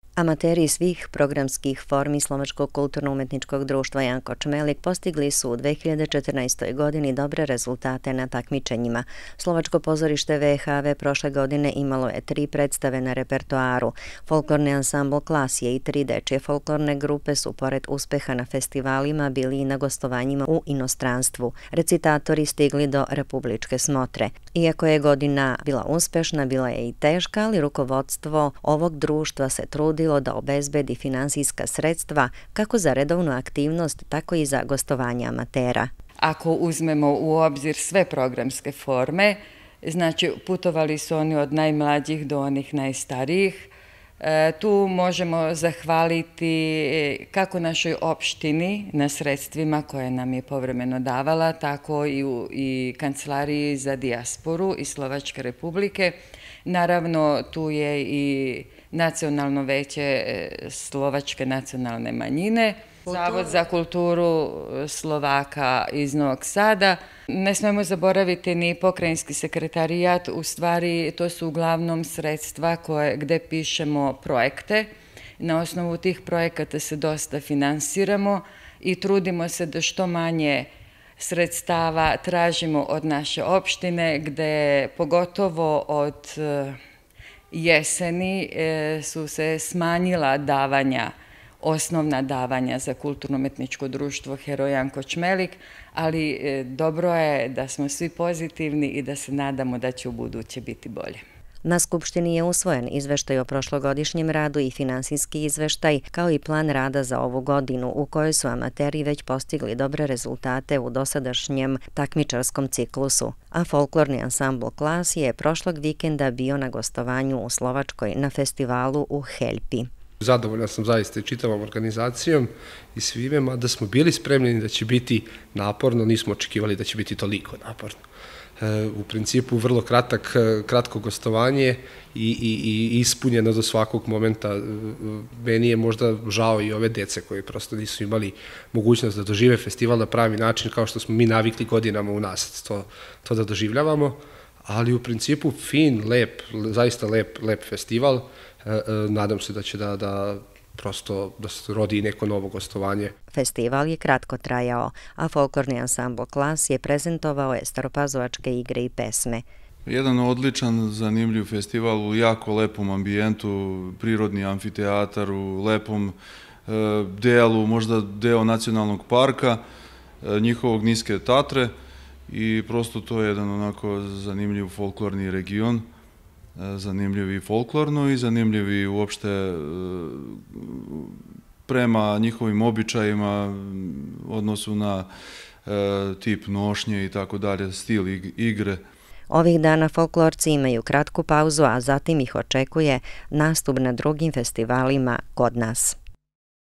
Amateri svih programskih formi Slovačkog kulturno-umetničkog društva Janko Čmelik postigli su u 2014. godini dobre rezultate na takmičenjima. Slovačko pozorište VHV prošle godine imalo je 3 predstave na repertoaru. Folklorni ansambl Klasije i 3 dečje folklorne grupe su pored uspeha na festivalima bili i na gostovanjima u inostranstvu. Recitatori stigli do republičke smotre. Iako je godina bila uspešna, bila je i teška, ali rukovodstvo ovog društva se trudilo da obezbedi finansijska sredstva kako za redovnu aktivnost, tako i za gostovanje amatera. Ako uzmemo u obzir sve programske forme, znači putovali su oni od najmlađih do onih najstarijih. Tu možemo zahvaliti kako našoj opštini na sredstvima koje nam je povremeno davala, tako i Kancelariji za dijasporu iz Slovačke republike. Naravno, tu je i Nacionalno veće Slovačke nacionalne manjine, Zavod za kulturu Slovaka iz Novog Sada. Ne smemo zaboraviti ni pokrajinski sekretarijat, u stvari to su uglavnom sredstva gde pišemo projekte. Na osnovu tih projekata se dosta finansiramo i trudimo se da što manje sredstava tražimo od naše opštine, gde pogotovo od jeseni su se smanjila davanja, osnovna davanja za kulturno-umetničko društvo Heroj Janko Čmelik, ali dobro je da smo svi pozitivni i da se nadamo da će u buduće biti bolje. Na Skupštini je usvojen izveštaj o prošlogodišnjem radu i finansijski izveštaj, kao i plan rada za ovu godinu, u kojoj su amateri već postigli dobre rezultate u dosadašnjem takmičarskom ciklusu, a folklorni ansambl Klasije je prošlog vikenda bio na gostovanju u Slovačkoj na festivalu u Heljpi. Zadovoljan sam zaista i čitavom organizacijom i svime, mada smo bili spremljeni da će biti naporno, nismo očekivali da će biti toliko naporno. U principu vrlo kratko gostovanje i ispunjeno do svakog momenta. Meni je možda žao i ove dece koje prosto nisu imali mogućnost da dožive festival na pravi način kao što smo mi navikli godinama u nas to da doživljavamo, ali u principu fin, lep, zaista lep festival. Nadam se da će prosto da se rodi i neko novo gostovanje. Festival je kratko trajao, a folklorni ansambl Klas je prezentovao staropazovačke igre i pesme. Jedan odličan, zanimljiv festival u jako lepom ambijentu, prirodni amfiteatar u lepom delu, možda deo nacionalnog parka, njihovog Niske Tatre i prosto to je jedan onako zanimljiv folklorni region. Zanimljivi i folklorno i zanimljivi uopšte prema njihovim običajima, odnosu na tip nošnje i tako dalje, stil igre. Ovih dana folklorci imaju kratku pauzu, a zatim ih očekuje nastup na drugim festivalima kod nas.